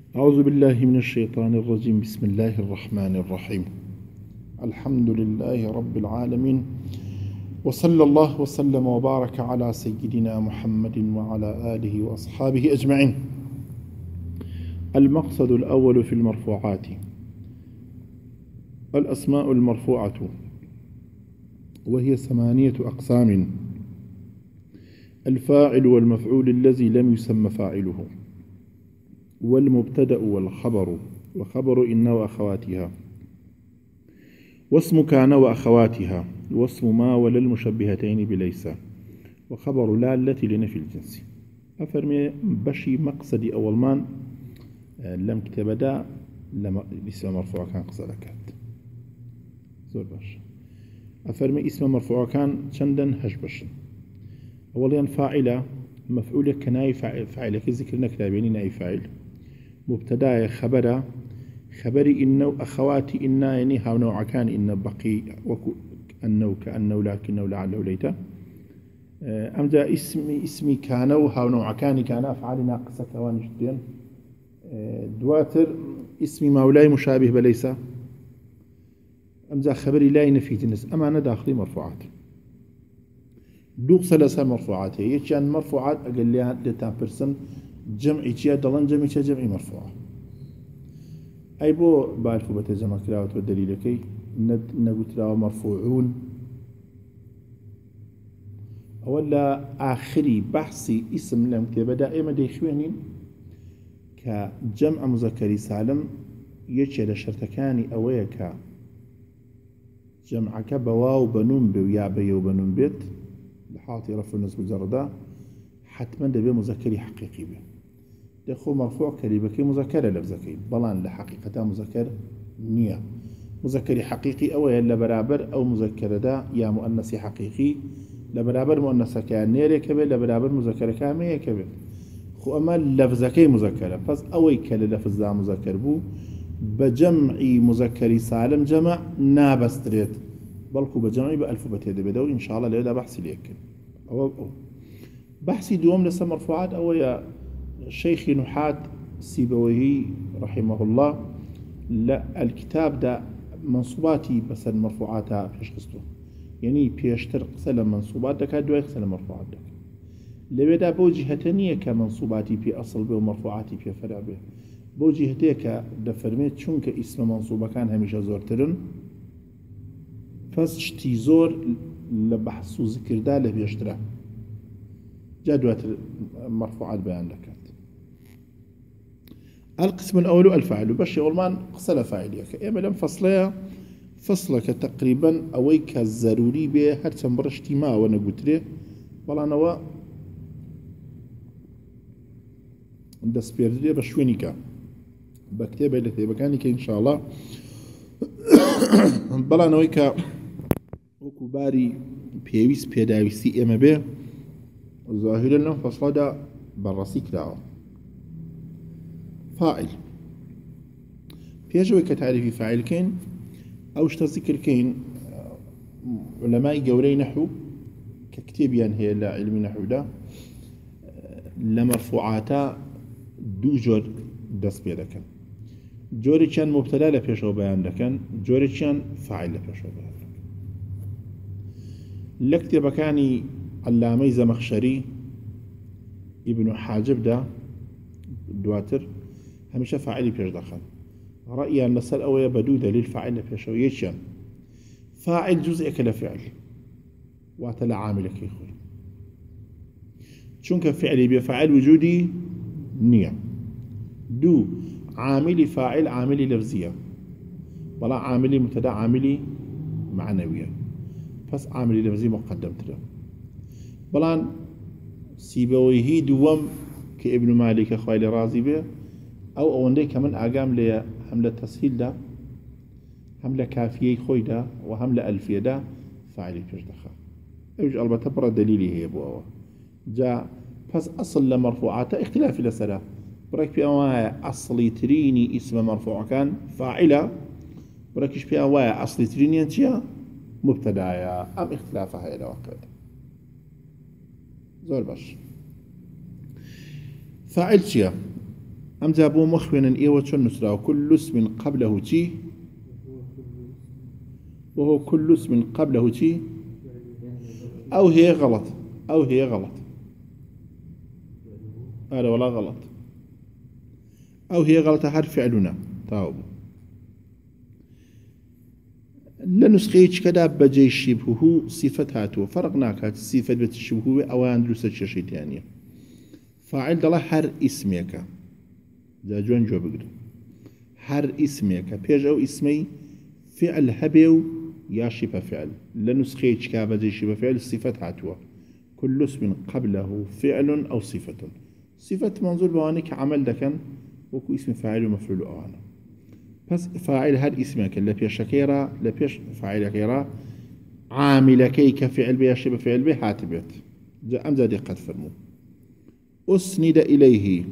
أعوذ بالله من الشيطان الرجيم. بسم الله الرحمن الرحيم. الحمد لله رب العالمين، وصلى الله وسلم وبارك على سيدنا محمد وعلى آله وأصحابه أجمعين. المقصد الأول في المرفوعات: الأسماء المرفوعة، وهي 8 أقسام: الفاعل والمفعول الذي لم يسمى فاعله، والمبتدأ والخبر، وخبر إن وأخواتها، واسم كان وأخواتها، واسم ما ولا المشبهتين بليس، وخبر لا التي لنفي الجنس. أفرمي بشي مقصدي أول مان لم كتب دا لما اسم مرفوع كان قصدكات زور باش. أفرمي اسم مرفوع كان شندن هش بشن. أولا فاعلة مفعول كناي فاعل كذكرنا كتابين ناي فاعل، مبتدا خبر إنه أخواتي إنا يعني هاو نوع كان إن بقي وكو أنه كأنه لكنه لعله ليته. أمجا اسمي كان وهاو نوع كان أفعال ناقصة كوان جدين. دواتر اسمي مولاي مشابه بليس. أمجا خبري لا ينفي جنس أما داخلي مرفوعات دوق سلسة مرفوعات هي كان مرفوعات أقل لها لتابرسن جمعي تيا دلن جمعي مرفوعة. أي بو بعرفوا بتجمع كلاوة والدليل كي نقول له مرفوعون. أولا آخري بحثي اسم لم كتب دائما ديخوينين كجمع مذكر سالم يشيل شرطكاني أويك جمعك بواو بنون بي ويا بي وبنون بيت لحاطي رفع النسب الجردة حتما دبي مذكري حقيقي به دخو مرفوع كريبكي مذكر لفظكي بلان لحقيقة مذكر نية مذكري حقيقي أو يلا برابر أو مذكر دا يا مؤنثي حقيقي لبرابر مؤنث كان نيري كبه لبرابر مذكر كامية كبه خو أما لفظكي مذكرة بس أوي كلا لفظ دا مذكر بو بجمعي مذكري سالم جمع نابستريت بلكو بجمعي بألف بتيد بدو إن شاء الله ليدا بحثي ليك أو بحثي دوم لسه مرفوعات أو يا شيخ نحات سيبويه رحمه الله. لا الكتاب ده منصوباتي بس المرفوعاتها بيش قصته يعني بيشتر قسل منصوبات دك دو يقسل مرفوعات دك لبدا بو جهتنيه كمنصوباتي في أصل به ومرفوعاتي في فرع به بو جهتك دفرميت چونك اسم منصوبه كان هميشه زورترن فشتي زور لبحث وذكر ده له بيشتره جدوى المرفوعات بيان لكات. القسم الأول الفاعل بشي غلمان قصة فاعليك إما لم فصلك تقريبا أويك الضروري به هر تنبرشتي ما وانا قلت له والله نوا دس بيردي بشوينيكا بكتابة لثي بكانيك إن شاء الله بلا نويكا وكباري بيويس بيداويسي إما به ظاهرا لهم فصل دا برسيك داو فاعل بيجوي كتعريف فاعل كين أوش تذكر كين علماء جوري نحو ككتابيان هي لا علم نحو دا لمرفوعاتا دو جور دس بيدكن جوري كان مبتدا لبيشو بيان دكن جوري كان فاعل لبيشو بيان دكن لكتب كاني علامي زمخشري ابن حاجب ده دواتر هميشه فاعلي بيش دخل رأيي أن نصر أويا بدودة للفاعل بيشو يشان فاعل جزء كلا فعل واتلا عاملك يا أخوي چونك فعلي بفاعل وجودي نية دو عاملي فاعل عاملي لفظية ولا عاملي مبتدا عاملي معنوية بس عاملي لفظي مقدم ترى بلان سيبويه دوم كابن مالك خوالي رازي به أو أوندي كمان أقام لي حملة تسهيل ده حملة كافية خوي ده وحملة ألفية ده فاعلي بيش دخل أوج البته برا دليلي هي بو أوا جاء بس أصل لمرفوعات اختلاف لسلا برك في أوايا أصلي تريني اسم مرفوع كان فاعلة بركش في أوايا أصلي تريني أنتيا مبتدايا أم اختلافها إلى وقت زور باش فاعل شيا أم زابو مخونا إيوة نسرا كل اسم قبله تي وهو كل اسم قبله تي أو هي غلط أو هي غلط هذا ولا غلط أو هي غلط حرف فعلنا تاوب لنسخيش كدا بجي شبهه صفتاته فرقنا كات الصفة بتشبهه أو أندرس الشيء ثانية فاعل دلا هر اسمك دا جوان جو بقر هر اسمك بيج أو اسمي فعل هبيو يا شبه فعل لنسخيش كا بجي شبه فعل صفتاته كل اسم قبله فعل أو صفة صفة منظور بوانك عمل دكن وكو اسم فاعل ومفعول أوانا بس فاعل هر اسمك لبيش كيرا لبيش فاعل كيرا عامل كي كفعل بي شبه فعل بي هاتبت جاء أمزا دقة فرمو أسند إليه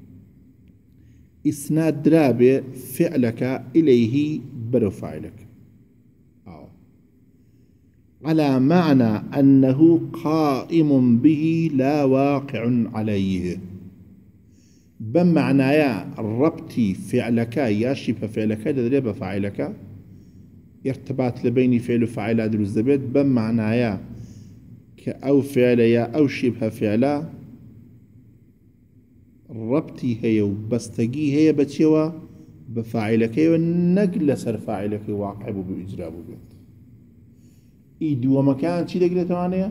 إسناد درابي فعلك إليه برو فاعلك على معنى أنه قائم به لا واقع عليه بمعنى يا ربطي فعلك يا شبه فعلك دريب فاعلك ارتباط لبين فعل وفاعل هذا الزبيد بمعنى يا كأو فعل يا أو شبه فعل ربطي هي وبستقي هي بتشوى بفاعلك والنقل سر فاعلك واقع بإجرابه بيت إيد ومكان شي دقيقة ثوانية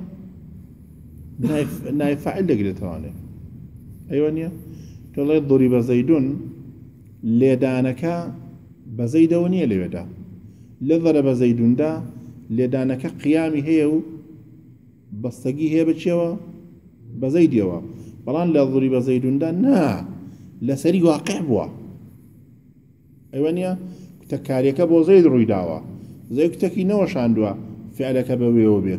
نايف فاعل دقيقة ثوانية أيوانيا تولي ضرب زيد لدانك بزيد ونيا لبدا لضرب زيد دا لدانك قيامي هي بستقي هي بتشوى بزيد يوا بلان لضرب زيد دا نا لسري واقع بوا أيوانيا تكاريك بو زيد رويداوا زي كتكي نوش عندوا فعلك بوي وبيت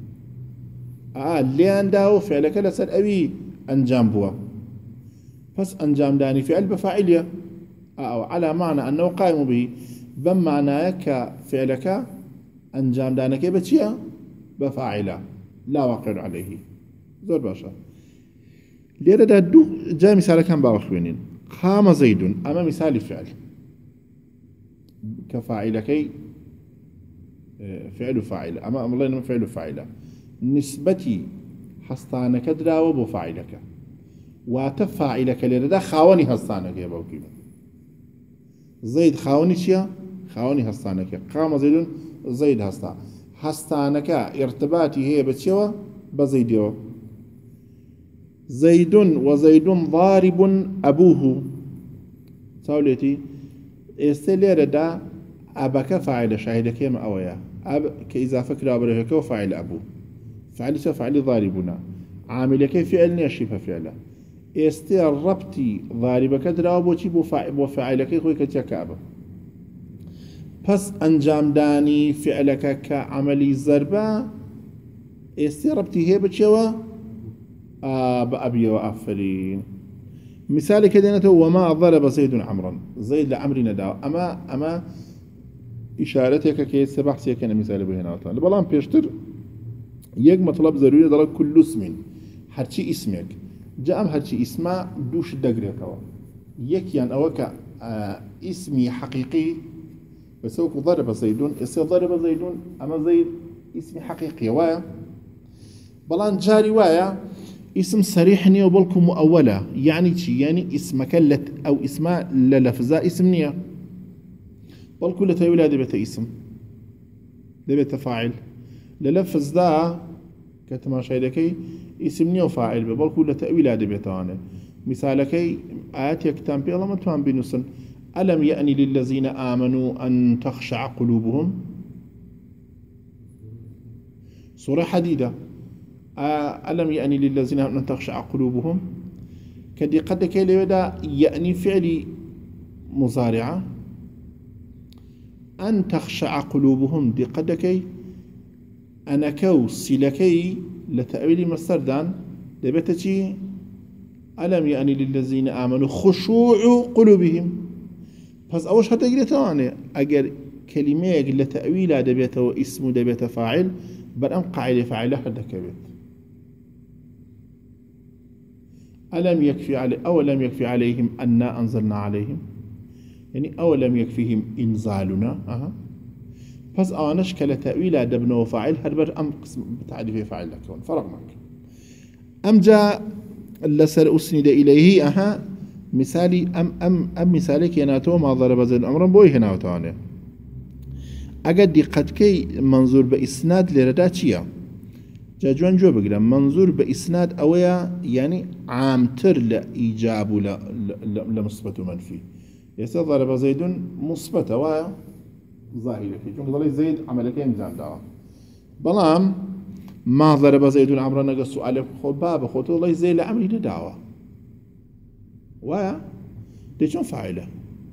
ليان داو فعلك لسر أبي أنجام بوا بس أنجام داني فعل بفاعلية أو على معنى أنه قائم به بمعنى كفعلك أنجام دانك بتشيا بفاعلة لا واقع عليه زور باشا ليرة دو جاء مثال كان باوخوينين قام زيد أما مثال فعل كفاعلك فعل فاعل أما الله إنما فعل فاعل نسبتي حصانك دراوة بفاعلك وتفاعلك لردا خاوني هستانك يا باوكي زيد خاوني شيا خاوني هستانك قام زيد زيد هستانك ارتباطي هي بتشوا بزيديو زيد وزيد ضارب أبوه سولتي استلير دا أبك فاعل شاهدك يا أويا أب كإضافة كلا برهك وفاعل أبو فعل فعل ضاربنا عاملك فعل نشيف فعله ربطي ضاربك دراوبوتي بفاعلك خوي كتكابه پس انجام داني فعلك كعملي ضربه ربطي هي بتشوا بأبي وأفرين مثال كده وما ضرب زيد عمرا زيد لعمر نداو أما إشارتك كي سبح سيكون مثال بهنا أطلع لبلان بيشتر يك مطلب ضروري ضرب كل اسم هرشي اسمك جاء هرشي اسمه دوش دقريكوا يك يعني أوك اسمي حقيقي بس هو ضرب زيدون ضرب زيدون أما زيد اسمي حقيقي وايا بلان جاري وايا اسم صريح نية وبلكم مؤولة يعني شي يعني اسمك أو اسمه للفظة اسم نية بلكم لتأويل دبت اسم دبت فاعل للفظ ذا كتما شايدكي اسم نية وفاعل بلكم لتأويل دبت أنا مثالكي آيات يكتم بي الله متوان بنسن ألم يأني للذين آمنوا أن تخشع قلوبهم سورة حديدة ألم يأني للذين آمنوا أن تخشع قلوبهم كدي قد كي ليودا يأني فعلي مضارعة أن تخشع قلوبهم دي قد كي أنا كو سلكي لتأويل مستردان دبتتي ألم يأني للذين آمنوا خشوع قلوبهم بس أوش حتى يقول تواني أجر كلمة يقول تأويل دبيته واسم دبيته فاعل بل أم قاعدة فاعلة حتى كبت أولم يكفي عليهم أنا أنزلنا عليهم، يعني أولم يكفيهم إنزالنا بس آنش كلا تأويل دبن وفاعل هربر أم قسم بتعريف فاعل لكون فرق معك. أم جاء لسر أسند إليه مثالي أم مثالك يناتو ما ضرب زيد أمرا بوي هنا وتاني أقد قد كي منظور بإسناد لرداتشيا جاجوان جو بقرا منظور بإسناد أويا يعني عامتر لإيجاب لمثبت ومنفي. يسا ضرب زيد مثبت ويا ظاهرة في جملة ضلي زيد عملكين مزام دعوة بلام ما ضرب زيد عمرا نقص سؤال خو باب خو والله زيد لعمري دعوة ويا دي شون فاعله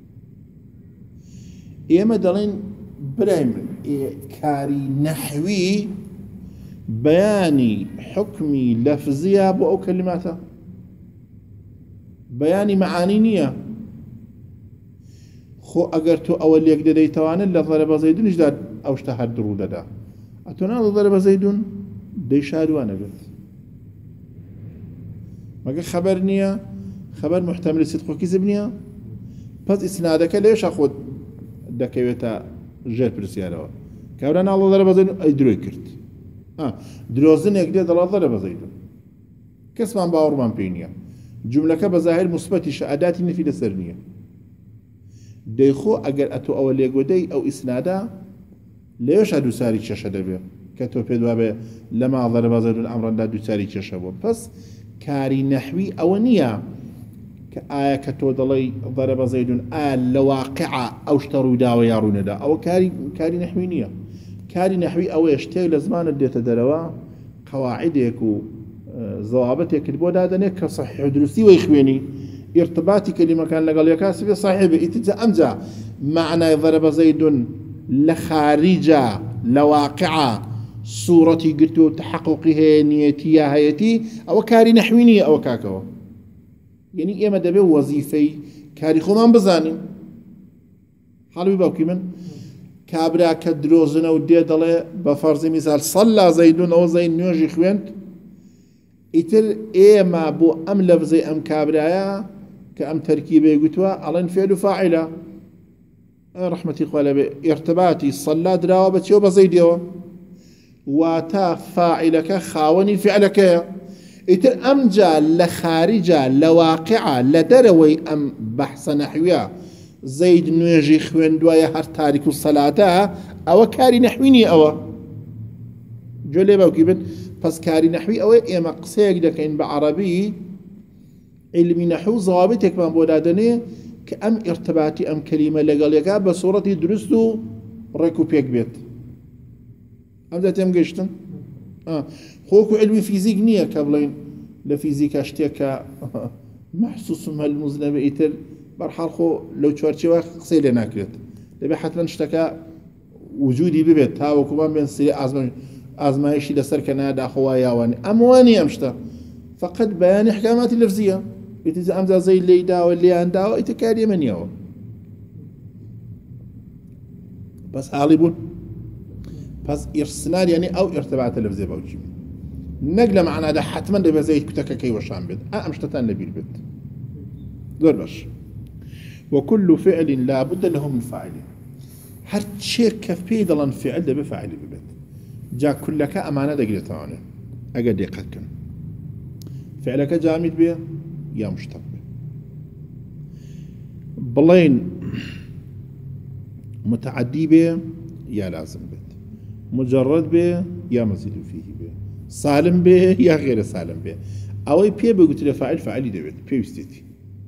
إيما دلين برايم كاري نحوي بياني حكمي لفظية أو كلماته بياني معاني نية خو اگر تو اول یک ددی توانه لضرب زيدون اجداد او اشتهر درود دا اتونا ضرب زيدون دي شادوانا قلت ما خبر نية خبر محتمل صدق كذب نية بس اسنادك ليش اخذ دكيوتا جير برسيارة كابرانا الله ضرب زيدون اي دروي كرت دروزن یک دد الله ضرب زيدون كسمان باورمان بينيا جملة بظاهر مثبت اداه نفي لسرنيه ديخو اگر اتو اول يقودي او اسنادا ليش هدو ساري تشاشا دبي كتو بيدوابي لما ضرب زيد الامر دا دو ساري تشاشا بس كاري نحوي او نيا كآية كتو دلي ضرب زيد لواقع او اشتروا داو يارون دا او كاري نحوي نيا كاري نحوي او يشتغل لزمان الديت دروا قواعدك و ضوابطك البودا دنيك كصحيح دروسي ويخويني ارتباطي كلمة كان لقال يكاسب صاحبه اتجا أمجا معنى ضرب زيد لخارجة لواقع صورتي قلتو تحققه نيتي هايتي أو كاري نحويني أو كاكو يعني إيما دبي وظيفي كاري خمان بزاني حالو باوكي من كابرا كدروزنا ودي دلي بفرض مثال صلى زيدون أو زيد نيوجي خوينت إتر إيما بو أم لفظي أم كابرايا كأم تركيبه قلتوا ألين فعل فاعلة رحمتي قوالة ارتباطي صلى دراوة بتشو بزيديو واتا فاعلك خاوني فعلك إتر أمجا لخارجة لواقعة لدروي أم بحث نحوية زيد نيجي خوين دوايا هر تاريك الصلاة أو كاري نحويني أو جولي باوكي بن پس كاري نحوي أو إما قصيك دكين بعربي علمي نحو ضوابطك من بودادني كأم ارتباطي أم كلمة لقاليك بصورة درستو ريكو بيك بيت أم ذات يم قشتن خوكو علمي فيزيك نية كابلين لفيزيك اشتيك محسوس مع المزنبة إيتر برحال خو لو تشوارتي واخ قصي لنا كريت لبي حتما اشتكى وجودي ببيت ها وكمان بين سري آزمايشي لسر كنادا خوايا واني أمواني أمشتا فقد بيان إحكامات اللفظية إذا أمزا زي اللي داو اللي عنداو إتكاري من يوم بس حالبون بس إرسنال يعني أو ارتباط اللفظية بوجي نقل معنا ده حتما ده زي كتاكا كي وشان بيت أمشتتان نبيل بيت دور باش وكل فعل لا بد له من فاعل هر شيء كفي دلن فعل ده بفاعل ببيت جا كلك أمانة دقيقة ثانية أقد يقتكن فعلك جامد بيه يا مشتق بلين متعدي بيه يا لازم بيه مجرد بيه يا مزيد فيه بيه سالم بيه يا غير سالم بيه أو بيه بقولت له فاعل دبيت بيه يستيتي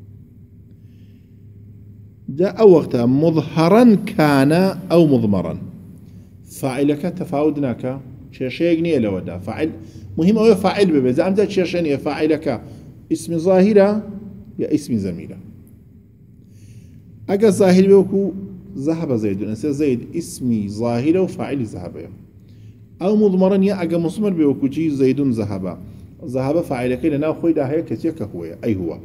جاء أو وقتها مظهرا كان أو مضمرا فاعلك تفاوضناك شيء نية لودا فاعل مهم هو فاعل ببي إذا أمزت شيء فاعلك اسم ظاهرة يا اسم زميلة أجا ظاهر بيوكو ذهب زيد أنسى زيد اسمي ظاهرة وفاعل ذهب أو مضمرا يا أجا مصمر بيوكو جي زيد ذهب فاعلك لنا أخوي ده هي كتيك هو أي هو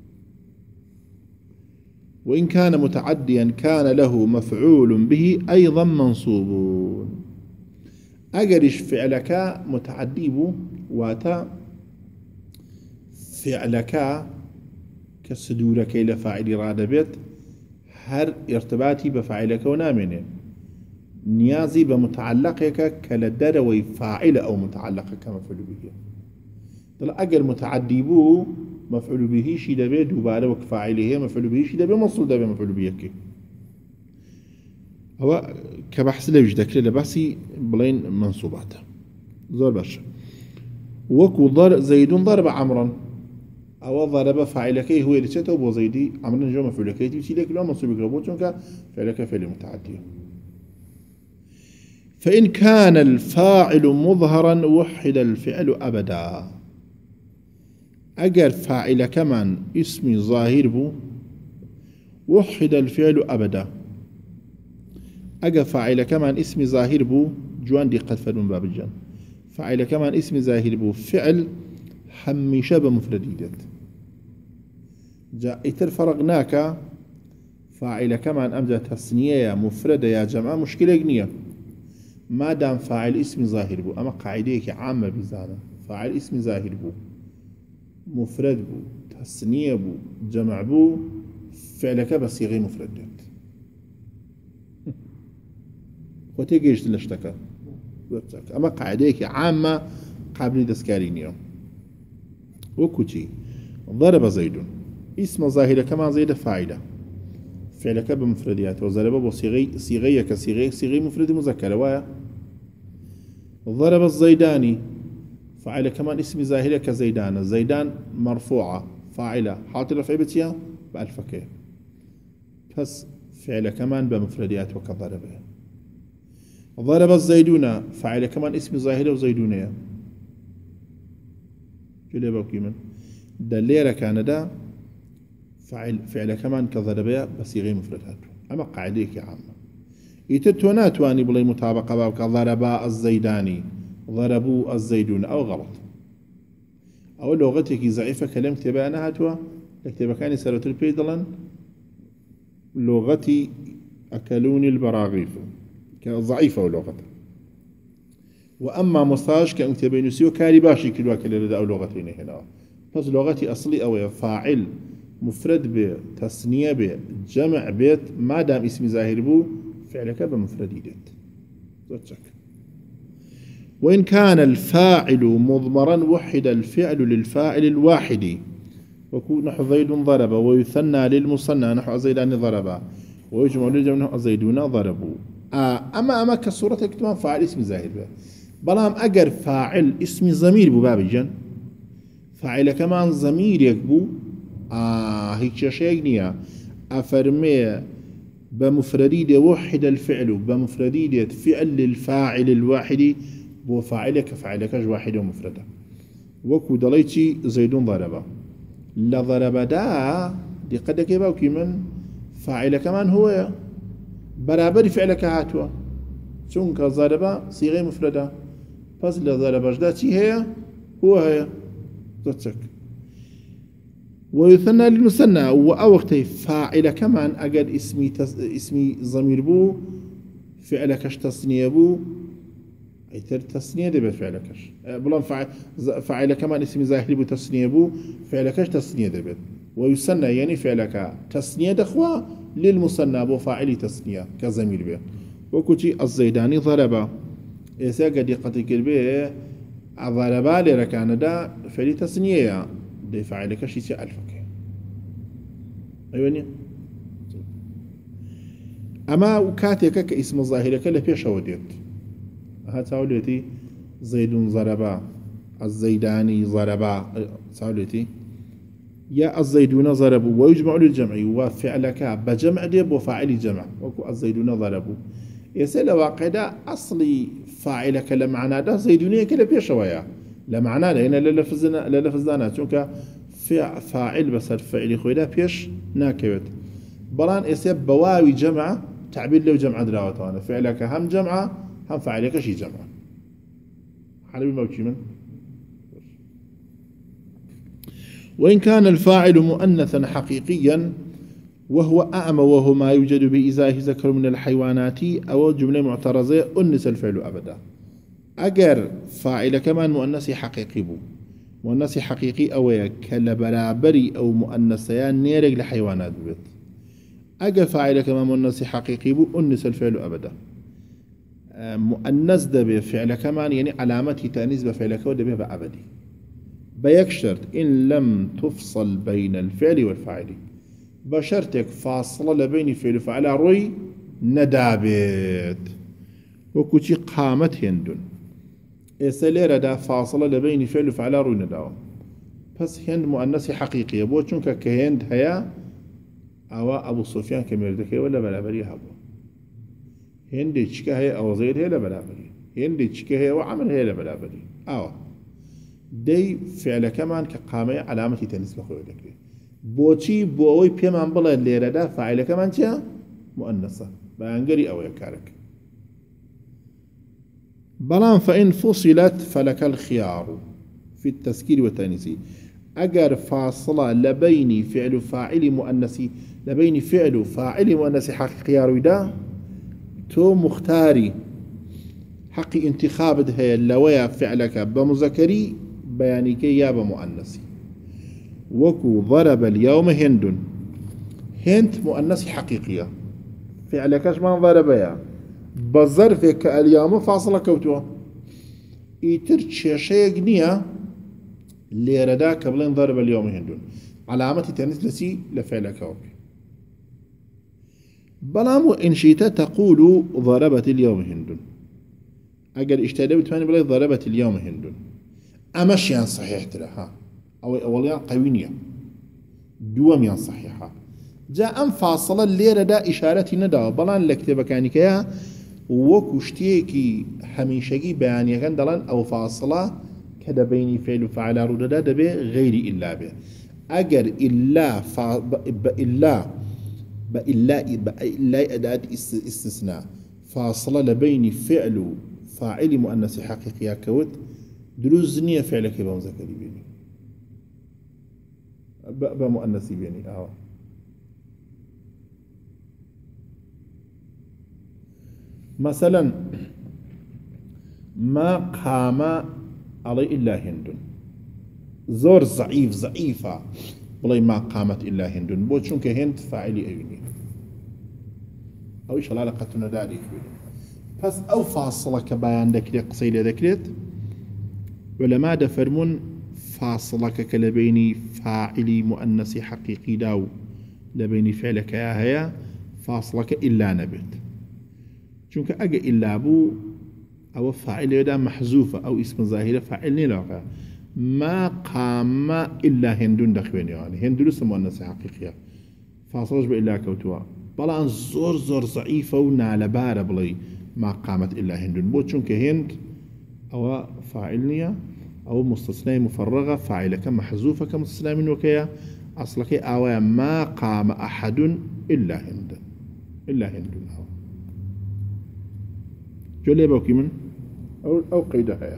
وإن كان متعديا كان له مفعول به أيضا منصوب أجرش فعلك متعدي بو واتا فعلك كسدورك إلى فاعل راد بيت هر ارتباطي بفاعلك ونامنه نيازي بمتعلقك كالدر وفاعل أو متعلق كمفعول به دل أجر متعدي بو مفعول به شي دبي دوباره وكفاعله مفعول به شي دبي مصول دبي مفعول به كي هو كبحث لوج ذكر لبحثي بلين منصوباته زور باش وكو زيد ضرب عمرا أو ضرب فاعلك هو اللي تشته بو زيدي عمرا جو مفعولك يتي لك لو منصوب كربو چونك فعلك فعل متعدي فإن كان الفاعل مظهرا وحد الفعل أبدا أجر فاعل كمان اسم ظاهر بو وحد الفعل أبدا أجر فاعل كمان اسم ظاهر بو جوان دي قد من باب الجن فاعل كمان اسم ظاهر بو فعل هميشه بمفرديدت جاء إتر فرقناك فاعل كمان أمجا تسنية مفردة يا جماعة مشكلة جنية ما دام فاعل اسم ظاهر بو أما قاعدة عامة بزانا فاعل اسم ظاهر بو مفرد بو تسنية بو جمع بو فعلك بصيغة مفردات وتيجيش لشتكى أما قاعدة عامة قابل دسكارينيو وكوتي ضرب زيد اسم ظاهر كما زيد فاعله فعلك بمفرديات وضرب بصيغة كصيغة مفرد مذكر ويا ضرب الزيداني فعل كمان اسم ظاهر كزيدان زيدان مرفوعة فاعلة حاط رفع بتيا بألفك بس فعل كمان بمفرديات وكضربه ضرب الزيدون فعل كمان اسم ظاهر وزيدونية جلي بوكي من دليل كان دا فعل كمان كضربه بصيغه مفردات اما قاعديك عامه يتتونات واني بلاي مطابقه باب ضربا الزيداني ضربوا الزيدون او غلط او لغتك ضعيفه كلام كتبانها هاتوا كتب كان سرت البيدلن لغتي اكلوني البراغيث كضعيفه لغتها واما مصاج كمكتب نسيو كاري باشي كل وكل او لغتين هنا بس لغتي اصلي او فاعل مفرد به تسنية به جمع بيت ما دام اسم ظاهر بو فعلك بمفرديت وإن كان الفاعل مضمرا وحد الفعل للفاعل الواحد وكون نحو زيد ضرب ويثنى للمصنى نحو زيدان ضربا ويجمع للجمع نحو زيدون ضربوا أما كصورة كتمان فاعل اسم ظاهر به بلام أجر فاعل اسم ضمير بو باب الجن فاعل كمان ضمير يكبو هيك شيء نيا أفرمي بمفردية وحد الفعل بمفردية فعل للفاعل الواحد وفاعلك فعلك واحد ومفردة وكو دليتي زيد ضربا لا ضرب دا دي قد كيباوكي من فاعل كمان هو برابر فعلك هاتوا چونك ضربا صيغة مفردة بس لا ضربش دا تي هي هو هي تتشك ويثنى للمثنى وأوقتي فاعل كمان أجد اسمي ضمير بو فعلكش تصنية بو أيتر تصنية دبت فعلكش بلان فاعل كمان اسمي ظاهر بو تصنية بو فعلكش تصنية دبت ويثنى يعني فعلك تصنية دخوا للمثنى بو فاعل تصنية كضمير به وكتي الزيداني ضربا إذا قد يقتك به ضربا لركان دا فعل تصنية دي فاعلك شيء ألفك أيواني أما وكاتك كاسم ظاهرك لبيش وديت هاتاولتي زيد ضربا الزيداني ضربا ساولتي يا الزيدون ضربوا ويجمع للجمع وفعلك بجمع ديب وفاعل جمع وكو الزيدون ضربوا يسأل واقعدا أصلي فاعلك لمعنى ده زيدونية كلا بيش ويا لمعنى لأن للفظنا چونك فاعل بس الفعل خويدا بيش ناكبت بلان اسيب بواوي جمع تعبير له جمع دراوتانا فعلك هم جمع هم فاعلك شي جمع حلو موكي من وإن كان الفاعل مؤنثا حقيقيا وهو أعمى وهو ما يوجد بإزاه ذكر من الحيوانات أو جملة معترضة أنس الفعل أبدا أجر فاعل كمان مؤنث حقيقي بو مؤنث حقيقي أو كالبرابري أو مؤنثيان نيرق لحيوانات بيت أجا فاعل كما مؤنث حقيقي بو أنس الفعل أبدا مؤنث دبي فعل كمان يعني علامة تأنيث بفعل كود دبي أبدي بيك شرط إن لم تفصل بين الفعل والفاعل بشرتك فاصلة لبين فعل وفعل روي ندابت وكوتي قامت هندون إساليرا دا فاصلة لبين فعل وفعل روي نداو بس هند مؤنث حقيقية بو چونك كهند هيا أو أبو سفيان كميردكي ولا بلابري هبو هندي تشكا هي أو زيد هي لبلابري هندي تشكا هي وعمل هي لبلابري أو دي فعل كمان كقامة علامة تنس بخوي ذكري بوشي بوي بيمان بلا الليرة دا فاعل كمان تيا مؤنثة بانقري أو يكارك بلان فإن فصلت فلك الخيار في التذكير والتأنيث أجر فاصلة لبين فعل فاعل مؤنثي لبين فعل فاعل مؤنثي حق خيار دا تو مختاري حق انتخاب هي اللوية فعلك بمذكري بيانيك يا بمؤنثي وكو ضرب اليوم هند هند مؤنثي حقيقية فعلكش ما ضرب يا بظرفك اليوم فاصلة كوتوه يتر شيء نية ليردا قبل ضرب اليوم هند علامة تنس لسي لفعلك وبي بلام إن شئت تقول ضربت اليوم هند أجل اشتدى بتماني بلاي ضربت اليوم هند أمشيان صحيح ترى أو أوليان قوينية دواميان صحيحة جاء أم فاصلة الليرة دا إشارة ندى بلان لكتبه كانك يا وكشتيكي حميشكي بيانيا كان دلان أو فاصلة كذا بيني فعل وفعل رددا دبي غير إلا به أجر إلا بإلا أداة استثناء فاصلة لبين فعل فاعل مؤنث حقيقي كوت دروزنية فعلك بمذكر بيني بمؤنث بيني مثلا ما قام علي إلا هند زور ضعيفة والله ما قامت إلا هند بو چونك هند فاعلي أيوني أو إيش العلاقة نداري بس أو فاصلة كبيان ذكرت قصيدة ذكرت ولما دفرمون فاصلة كلبيني فاعلي مؤنث حقيقي داو لبيني فعلك يا هيا فاصلة إلا نبت چونك أجا إلا بو أو فاعل يدا محذوفة أو اسم ظاهرة فاعل نلاقى ما قام إلا هندون دخوين يعني هندون مؤنث حقيقية فاصلش بإلا كوتوا بلان زور ضعيفة ونال بارة بلي ما قامت إلا هندون بو چونك هند أو فاعلنية أو مستثنى مفرغة فاعلة كمحذوفة كمستثنى من وكيا أصلك أو ما قام أحد إلا هند هندون جولي باوكي من أو قيدها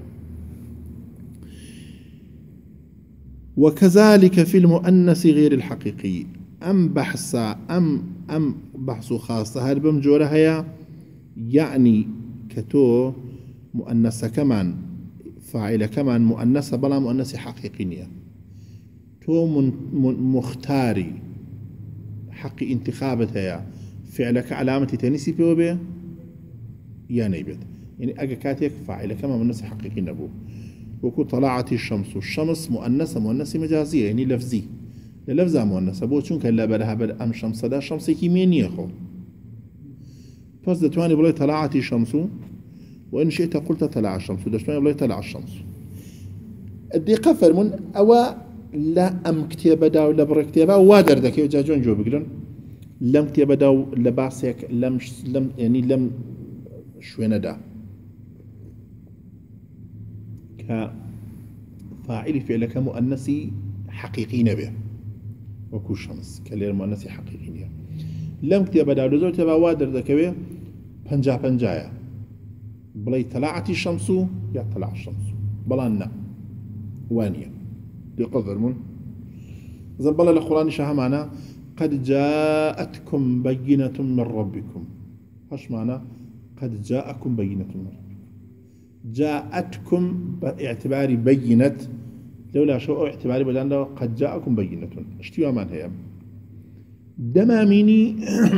وكذلك في المؤنث غير الحقيقي أم بحث خاصة هل بمجورها يعني كتو مؤنثة كمان فاعلة كمان مؤنثة بلا مؤنثة حقيقية تو مختاري حق انتخابتها فعلك علامة تنسي بيوبي يعني بيت يعني أجا كاتيك فاعلة كما مؤنث حقيقي نبو وكو طلعت الشمس مؤنثة مجازية يعني لفظي للفظة مؤنثة بو چونك لا بدها بد أم شمس دا شمس كيمينية خو فاز دتواني بلاي طلعت الشمس وإن شئت قلت طلع الشمس دشتواني بلاي طلع الشمس الدقة فرمون أو لا أم كتابة دا ولا بر كتابة وادر دكي وجاجون جو بقولن لم كتابة دا لباسك لم شوينة دا كفاعل فعلك مؤنثي حقيقي نبي وكو شمس كلير مؤنثي حقيقي نبي لم كتابة دا لزور تبا وادر دكي بنجايا بلاي طلعت الشمس يا طلع الشمس بلانا وانيا يقدر من زبل القرآن شاه معنا قد جاءتكم بينة من ربكم هش معنا قد جاءكم بينة من ربكم جاءتكم باعتبار بينة لولا شو اعتباري بدان قد جاءكم بينة اشتيوا من هي دماميني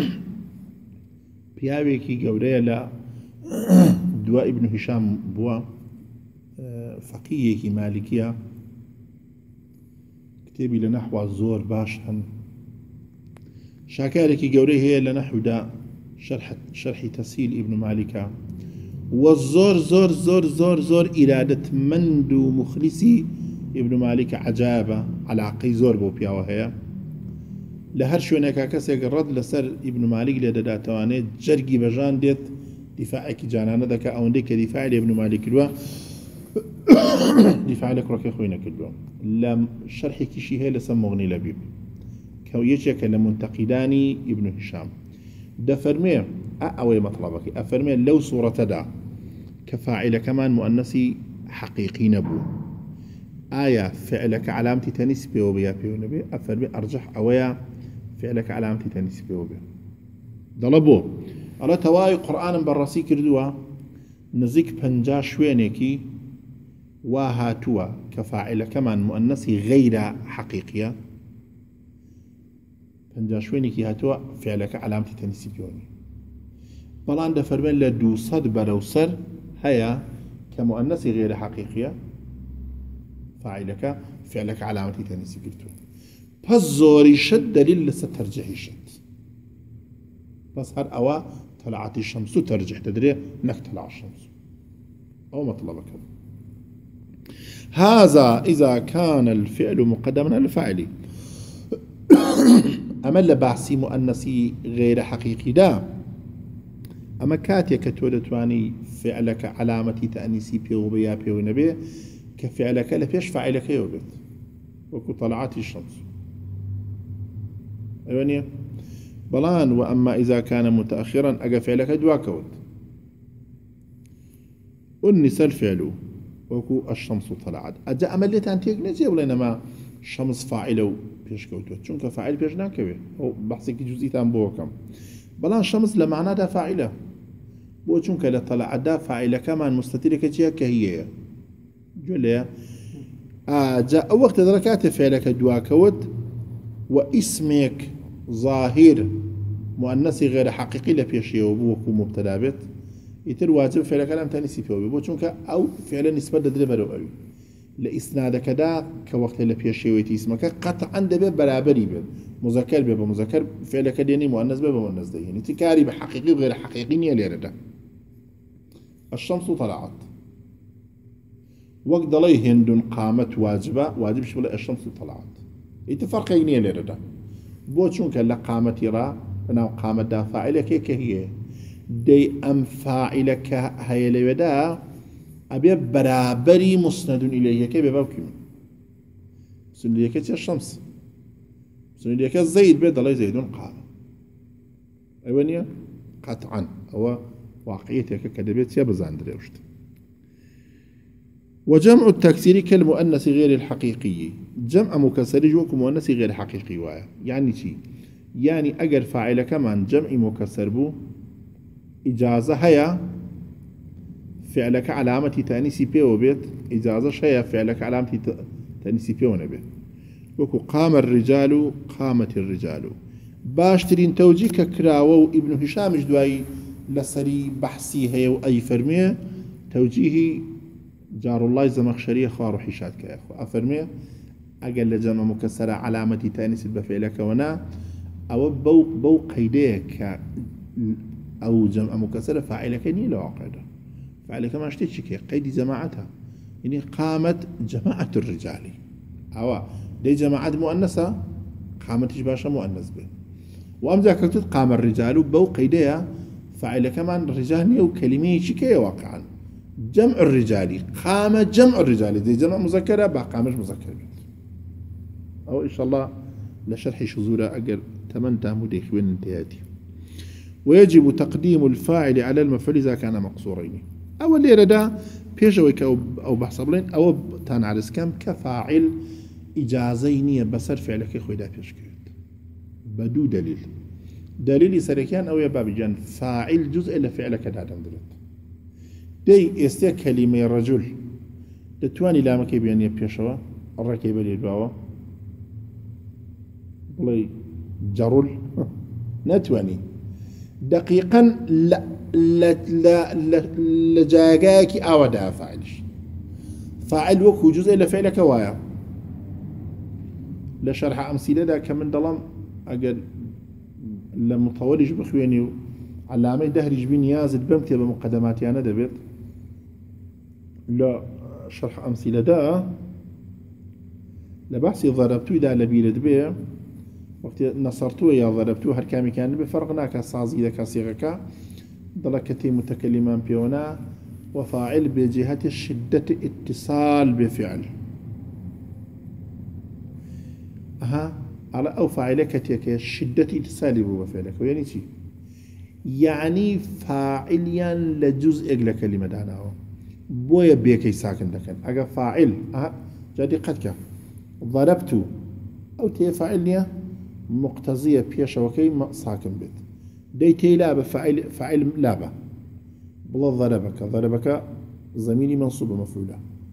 بياويكي قوريا لا دواء ابن هشام بوا فقيهي مالكية كتابي لنحو الزور باشا شاكاركي قوري هي لنحو دا شرح تسهيل ابن مالكة والزور زور زور زور زور إرادة مندو مخلصي ابن مالك عجابة على عقي زور بو بياوه لهر شوێنێکا کەسێک ڕەت لەسەر ابن مالك لێ دەداتەوانێت جەرگی بەژان دێت دیفاعێکی جانانە دەکە ئەوەندەی کە دیفاعی لە ابن مالك کردووە دیفاعی لە کوڕەکەی خۆی نەکردووە لە شەرحێکیشی هەیە لەسەر مغنی لەبیب کە یەکێکە لە منتەقیدانی ابن هشام دەفەرمێ ئەوەی مەطلبەکەی ئەفەرمێ لەو سوورەتەدا کە فاعیلەکەمان مؤنەسی حەقیقی نەبوو آية فعلك علامتي تنسي بيو بيا بيو نبي أفرمي أرجح أويا فعلك علامتي تنسي بيو بيا ضلبو على تواي قرآن براسي كردوا نزيك بنجا شوينيكي وهاتوا كفاعل كمان مؤنسي غير حقيقية بنجا شوينيكي هاتوا فعلك علامتي تنسي بيوني بلان دفرمي لدو صد بلوسر هيا كمؤنسي غير حقيقية فاعلك فعلك علامتي تنسي قلتو بس زوري شد دليل لسه ترجحي شد بس هر أوا طلعت الشمس ترجح تدري انك طلع الشمس او مطلبك هذا اذا كان الفعل مقدما على الفاعل اما لبعسي مؤنسي غير حقيقي دا اما كاتيا كتولتواني فعلك علامتي تأنيسي بيو بيا بيو نبي كفعلك لفيش فاعلك يوبت وكو طلعت الشمس أيوانيا بلان وأما إذا كان متأخرا أجا فعلك دواكوت أنس الفعل وكو الشمس طلعت أجا أملت أن تيجنزي ولا إنما شمس فاعله بيش كوتوت شنك فاعل بيش ناكوي أو بحثك جزئي تنبوكم بلان شمس لمعنى دا فاعله بو شنك لطلع دا فاعله كمان مستتركة جيه كهي جوليا جاء وقت دركات فعلك دواكوت واسمك ظاهر مؤنث غير حقيقي لبيشي وبوكو مبتدا بت يتر واجب فعلك لم تنسي فيه بو چونك او فعلا نسبه دربرو قوي لاسنادك دا كوقت لبيشي ويتي اسمك قطعا دبه برابري به مذكر به مذكر فعلك ديني مؤنث به مؤنث ده يعني تكاري بحقيقي وغير حقيقي ني ليرده الشمس طلعت وقت ضلي هند قامت واجبة واجب شبل الشمس طلعت يتفرق يني لرده بو چونك لا قامت يرى انا قامت دا فاعلك هي دي ام فاعلك هي لودا ابي برابري مسند اليه كيف بابكم مسند اليه الشمس مسند اليه زيد بيد الله زيد قام ايوانيا قطعا هو واقعيتك كدبيت يا بزاندري وشت وجمع التكسير كالمؤنث غير الحقيقي جمع مكسر جوك مؤنث غير حقيقي وايا يعني شي يعني اجر فاعل كمان جمع مكسر بو اجازه هيا فعلك علامه تانيث بي وبيت اجازه هيا فعلك علامه تانيث بي ونبي وكو قام الرجال قامت الرجال باشترين توجيه كراو ابن هشام جدواي لسري بحثي هي واي فرميه توجيهي جار الله زمخشرية خار حشاد كأخو أفرمي أقل جمع مكسرة علامة تانيث بفعلك ونا أو بو قيديك أو جمع مكسرة فاعلك نيلا وقعده فاعلك ما اشتيتشكي قيد جماعتها يعني قامت جماعة الرجال أو دي جماعة مؤنثة قامت باشا مؤنث به وأمزا كتبت قام الرجال بو قيديها فاعلك كمان الرجال نيو كلمة شكي واقعا جمع الرجال قام جمع الرجال زي جمع مذكرة بقامش مذكر أو إن شاء الله لشرح شذورة أجر تمنتها مديخ وين انتهاتي ويجب تقديم الفاعل على المفعول إذا كان مقصورين أو اللي ردا بيجوك أو بحسبلين أو تان على سكام كفاعل إجازين بسر فعلك خويدا بيشكيت بدو دليل سركان أو يباب جان فاعل جزء إلا فعلك دادن درت دي استيا كلمة رجل دتواني لامك بياني بيشوا الركيب الباوة بلي جرول نتواني دقيقا لا لا لا لا لجاكاك أودا فاعل وكو جزء لفعلك وايا لشرح أمثلة دا كمن ظلم أقل لما طولش بخويني علامة دهرج بين يازد بمتي بمقدماتي أنا دبيت لا شرح أمثلة دا لبحثي ضربتو دا لبيلد بيه وقت نصرتو يا ضربتو هر كامي كان بفرقنا كصازي دا كصيغك ضلكتي متكلمان بيونا وفاعل بجهة شدة اتصال بفعل على أو فاعلك تيك شدة اتصال بفعلك يعني شي يعني فاعليا لجزء لكلمة داناو بويا بيكي ساكن دكن أجا فاعل جادي قدك ضربت أو تي فاعليا مقتضية بيشا وكي ساكن بيت دي تي لابا فاعل لابا بلا ضربك زميني منصوب مفعولة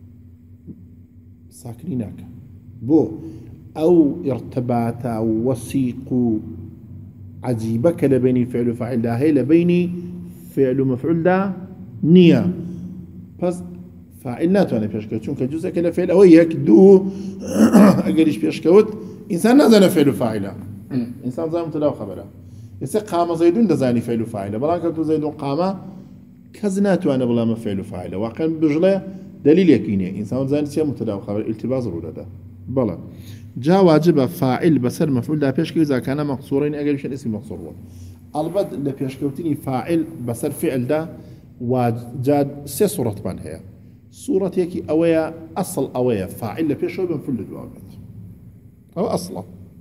ساكنينك بو أو ارتباط أو وثيق عجيبك لبيني فعل فاعل ده هي لبيني فعل مفعول ده نية بس فاعل ناتواني بيشكوت چونك جزء كلا فعل أو يكدو أقريش بيشكوت إنسان نزل فعل فاعله إنسان زي متداو خبره يسي قام زيدون دزاني فعل فاعله بلا كتو زيدون قام كزناتو أنا بلا ما فعل فاعله واقعا بجلة دليل يقيني إنسان زاني سيا متداو خبر التباس رولا ده بلا جا واجب فاعل بسر مفعول ده بيشكو إذا كان مقصورين أقريش الاسم مقصور البد لبيشكوتني فاعل بسر فعل ده وجاد سي صورة بان هي صورة يكي أويا أصل أويا فاعل لبيشو بنفل الدوامات أو أصلا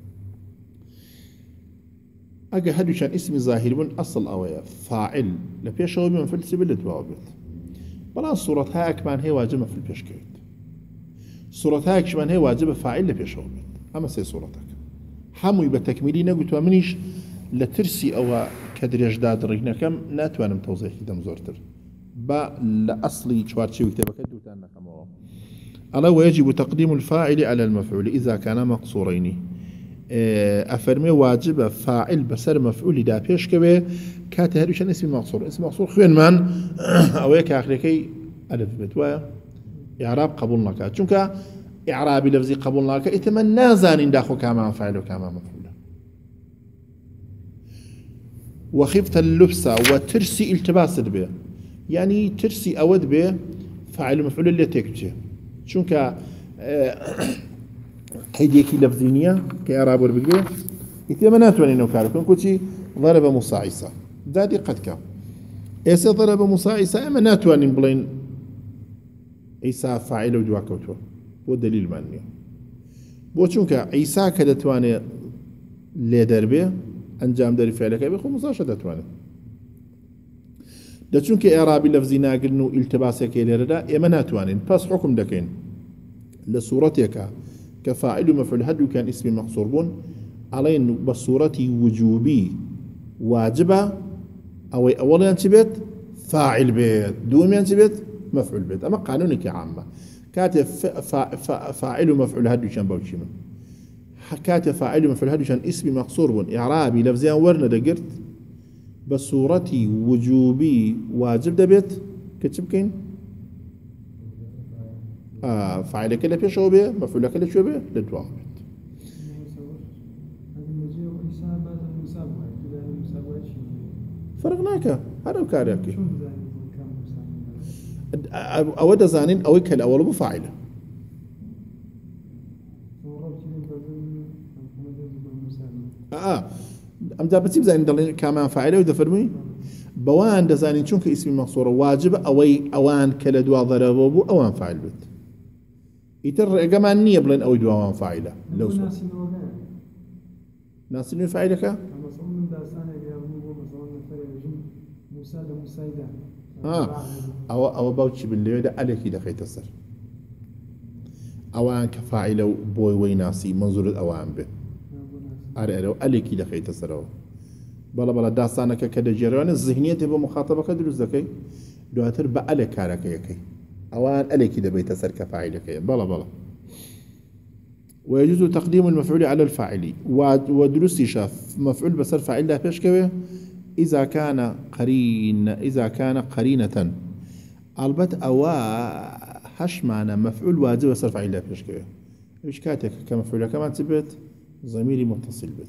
أجا هدو كان اسم ظاهر من أصل أويا فاعل لبيشو بنفل سبيل الدوامات بلا صورة هاي كمان هي واجبة في البيشكوت صورة هاي كمان هي واجبة فاعل لبيشو أما سي صورتك حمو يبقى تكميلي نقول توامنيش لترسي أو كدريج داد رينا كم ناتوانم توضيح كدام زورتر با لأصلي شوارتشي وكتابك دوتانا كما ألا ويجب تقديم الفاعل على المفعول إذا كان مقصورين أفرمي واجب فاعل بسر مفعول دا بيش كبه كاته هدوشان اسم مقصور اسم مقصور خوين من أو يك آخركي ألف بتوايا إعراب قبولنا كات چونك إعرابي لفظي قبولنا كات إتمنى زانين داخو كاما فاعل وكاما مفعول وخفت اللبس وترسي التباس به يعني ترسي أود به فاعل مفعول اللي تكتشي شونك هيديكي لفظينية كإعراب وربقية يتمنات واني نوكاركم كوتي ضرب مصاعصة دادي قد كا إيسا ضرب مصاعصة أما ناتواني بلين إيسا فاعل ودواكوتو هو دليل مانية بو شونك إيسا كدتواني ليدر به أنجام داري فعلك بخو مصاشة دتواني دا چونك إعرابي لفظي ناقلنو التباسك إليردا إما ناتوانين بس حكم دكين لصورتك كفاعل مفعول هدو كان اسم مقصور بون علين بصورتي وجوبي واجبة أو أولا ينتبت فاعل بيت دوم ينتبت مفعول بيت أما قانونك عامة كاتب فاعل مفعول هدو كان بوشي من كاتب فاعل مفعول هدو كان اسم مقصور بون إعرابي لفظي ورنا دقرت بصورتي وجوبي واجب دبيت كتب كين فاعلك اللي بيشو به مفعولك اللي شو به للدوام فرقناك هذا وكاريك أود زانين أو كل أول بفاعله أم دابتي بزين دلين كمان فاعله ودفرمي بوان دزانين شونك اسم مقصور واجب أوان كلا دوا ضربوبو أوان فاعل بيت يتر كمان نية بلين أو دوا فاعله لو سو ناسين فاعلك أو باوتشي باللي ده عليك ده خيت السر أوان كفاعله بوي ويناسي منظور الأوان به أرى عليك ده خيت السر بلا داستانك كده جريان الذهنية تبقى مخاطبك دروز ذكي دواتر بقى كارك يكي أوان عليك ده بيت السر كفاعلك بلا ويجوز تقديم المفعول على الفاعل ودروس شاف مفعول بسر فاعل لا بيشكوه إذا كان قرينة البت أو هش معنى مفعول واجب بسر فاعل لا بيشكوه إيش كاتك كمفعول كمان تبت ضميري متصل بت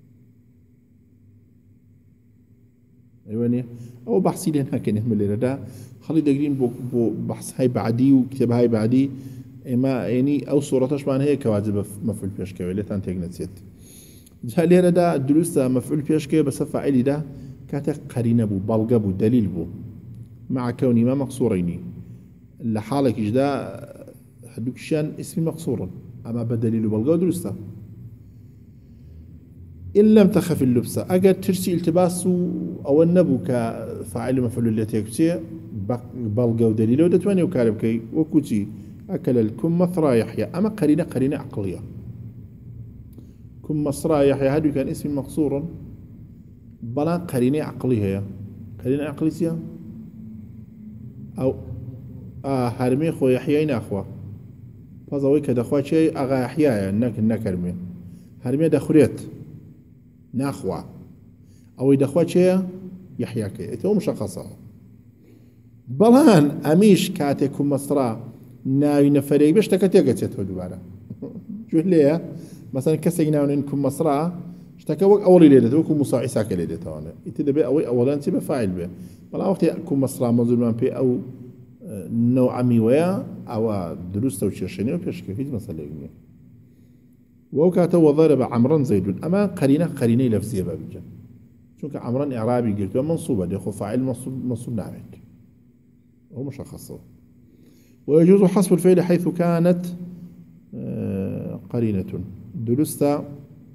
أيواني أو بحثي لنا كان يهمل لنا ده خلي دقرين بو بحث هاي بعدي وكتاب هاي بعدي إما يعني أو صورتش معنى هي كواجب مفعول بيشكوه اللي تنتج نسيت جاء لنا ده دروس مفعول بيشكوه بس فاعل ده كاتك قرينة بو بلغة بو دليل بو مع كوني ما مقصورين لحالك إجدا هدوكشان اسم مقصور أما بدليل بلغة دروسته إن لم تخف اللبسة أجر ترسي التباس أو النبو كفاعل مفعول اللي تكتي بلغة ودليل ودتواني وكاربكي وكوتي أكل الكم مثرى يحيى أما قرينة عقلية كم مثرى يحيى هذا كان اسم مقصور بلا قرينة عقلية قرينة عقلية أو هرمي خو يحيين أخوة فضوي كده أخوة شيء أغا يحيى نكرمي هرمي دخريت ناخوة أو يدخوة شيء يحيى كي تو مشخصة بلان أميش كاتكم مصرا ناوي نفريق باش تكتيقت دوباره شو ليه مثلا كسينا إنكم مصرا اشتكى وقت أولي ليلة وكم مصاعي ساك ليلة توانا يتدبي أولا تبى فاعل به بلا وقت يكون مصرا مظلوم بي أو نوع ميويا أو دروس توشيشني وبيش كيف مثلا يعني وكاته وضرب عمرا زيد أما قرينة لفظية بابجا شو كعمرا إعرابي قلت منصوبة يخو فاعل منصوب نعمك هو مشخصه ويجوز حسب الفعل حيث كانت قرينة درستا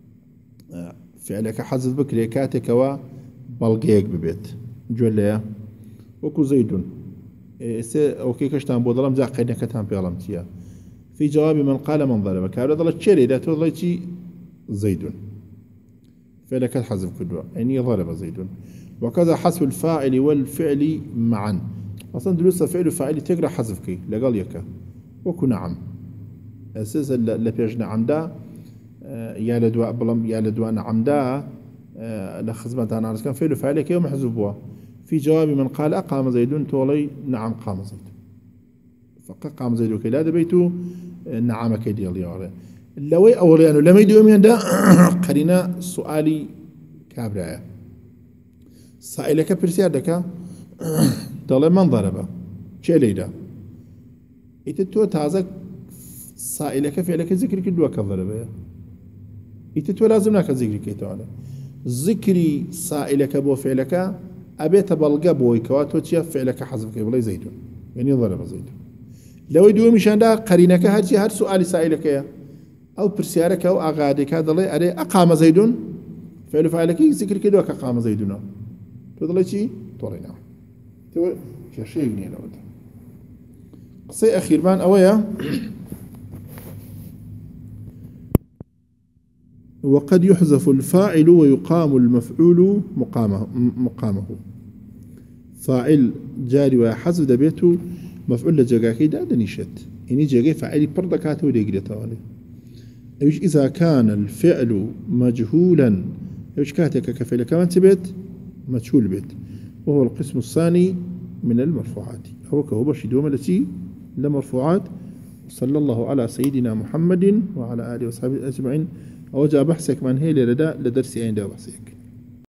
فعلك حذف بكري كاتك وبلغيك ببيت جوليا وكو زيد او كي كشتان بودلم زا قرينة كتان بيغلمتيا في جواب من قال من ضرب كابلا ضلت تشري لا تضلتي زيد فعلك حذف كدوا يعني ضرب زيد وكذا حسب الفاعل والفعل معا اصلا درستا فعل وفاعل تقرا حذفك لقال يكا وكو نعم اساسا لبيج نعم دا يا لدواء بلم يا لدواء نعم دا لخزمة أنا كان فعل فعلك يوم حذفوها في جواب من قال أقام زيد تولي نعم قام زيد فقام زيد وكلا دبيتو نعم كيدي الله لوي أولي أنه لما يدوم يندا قرينا سؤالي كابرايا سائلك برسيادك طلب من ضربه شيء ليدا إتتو تازك سائلك فعلك ذكر كدوا كضربه إتتو لازم لك ذكر كيتوانا ذكري سائلك بو فعلك أبيت بلغة بوي كواتو تيا فعلك حذفك بلاي زيد يعني ضرب زيد لو يدوم مشان دا قرينك هر سؤال سائلك أو برسيارك أو أغادك هذا الله أري أقام زيد فعلك ذكر كدوا كقام زيدنا تضلي شيء طورينا تو كشيء ني لو قصي أخير بان أويا وقد يحذف الفاعل ويقام المفعول مقامه فاعل جاري وحذف دبيته مفعول لجاكي دا دنيشت يعني جاكي فاعل بردكاته وديقريته عليه ايش اذا كان الفعل مجهولا ايش كاتك كفعل كمان تبت مجهول بيت وهو القسم الثاني من المرفوعات هو كهو شدوم التي لمرفوعات صلى الله على سيدنا محمد وعلى آله وصحبه أجمعين أوجه بحثك من هي لرداء لدرسي عند بحثك